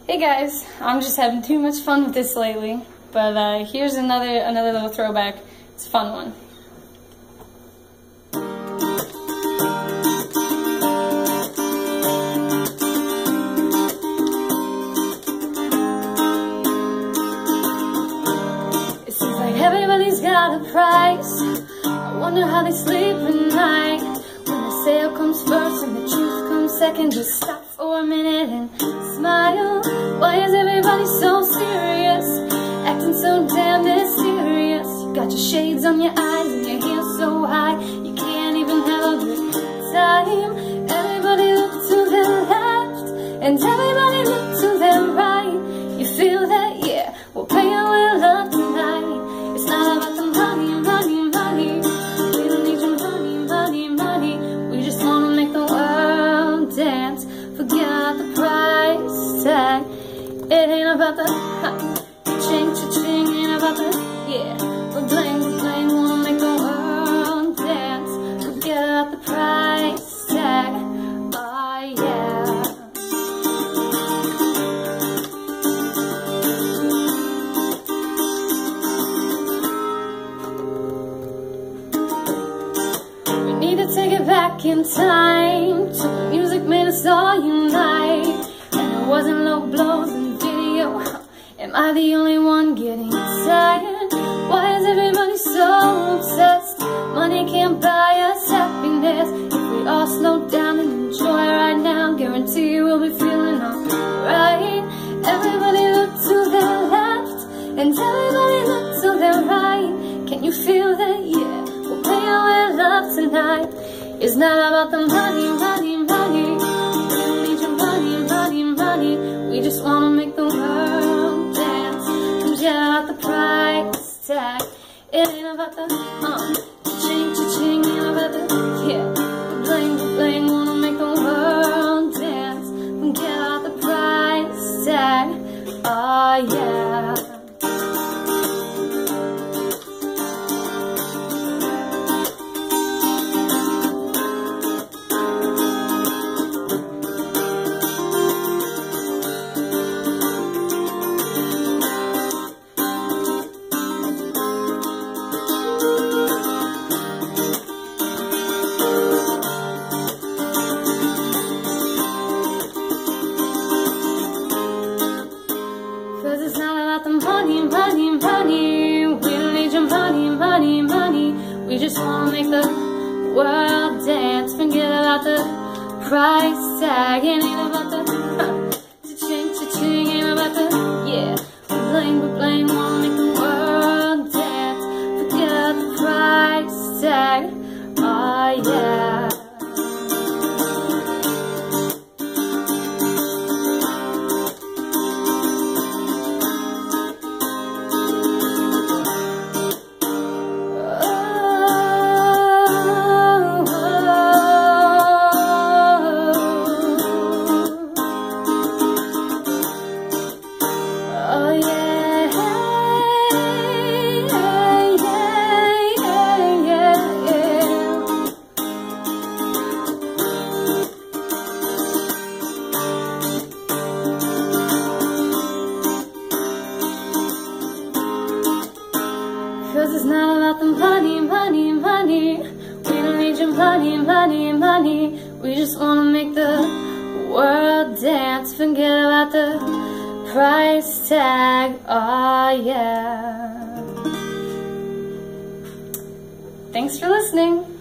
Hey guys, I'm just having too much fun with this lately, but here's another little throwback. It's a fun one. It seems like everybody's got a price. I wonder how they sleep at night. When the sale comes first and the truth comes second, just stop for a minute and smile. Why is everybody so serious? Acting so damn mysterious. You got your shades on your eyes and your heels so high you can't even have a good time. Everybody look to their left and everybody look to their right. You feel that? Yeah, we'll pay you with love tonight. It's not about the money, money, money. We don't need your money, money, money. We just wanna make the world dance. Forget the price tag. It ain't about the ching, cha-ching, ain't about the, yeah. We're bling, wanna make the world dance. Forget about the price tag, oh yeah. We need to take it back in time to when music made us all unite. And it wasn't low blows and video. Am I the only one getting tired? Why is everybody so obsessed? Money can't buy us happiness. If we all slow down and enjoy right now, guarantee you we'll be feeling alright. Everybody look to their left and everybody look to their right. Can you feel that? Yeah, we'll pay you with love tonight. It's not about the money, money, money. We don't need your money, money, money. We just wanna make the world dance. Forget about the price tag. It ain't about the cha-ching, cha-ching, ain't about the, yeah. Bling, bling, wanna make the world dance. Forget about the price tag, oh yeah. It's not about the money, money, money. We don't need your money, money, money. We just wanna make the world dance. Forget about the price tag. It ain't about the cha-ching, cha-ching. Ain't about the, yeah. We're bling, wanna make the world dance. Forget about the price tag, oh yeah. Cause it's not about the money, money, money. We don't need your money, money, money. We just wanna make the world dance. Forget about the price tag, oh yeah. Thanks for listening.